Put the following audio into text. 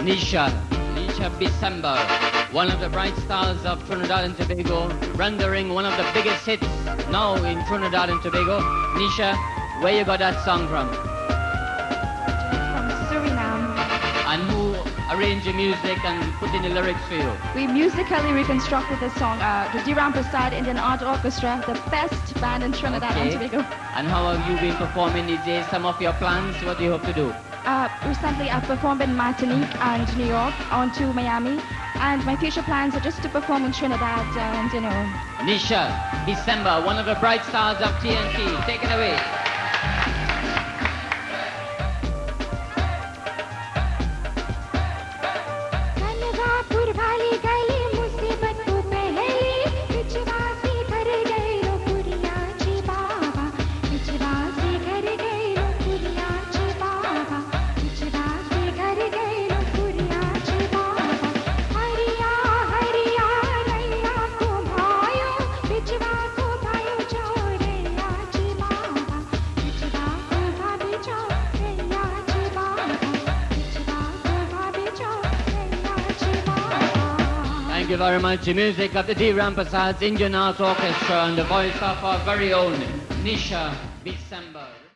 Nisha December, one of the bright stars of Trinidad and Tobago, rendering one of the biggest hits now in Trinidad and Tobago. Nisha, where you got that song from? From Suriname. And who arranged the music and put in the lyrics for you? We musically reconstructed the song. The D. Rampersad Indian Art Orchestra, the best band in Trinidad and Tobago. And how have you been performing these days? Some of your plans? What do you hope to do? Recently I've performed in Martinique and New York, on to Miami, and my future plans are just to perform in Trinidad and, you know. Nisha December, one of the bright stars of TNT. Take it away. Thank you very much. The music of the D. Rampersad's Indian Art Orchestra and the voice of our very own Nisha December.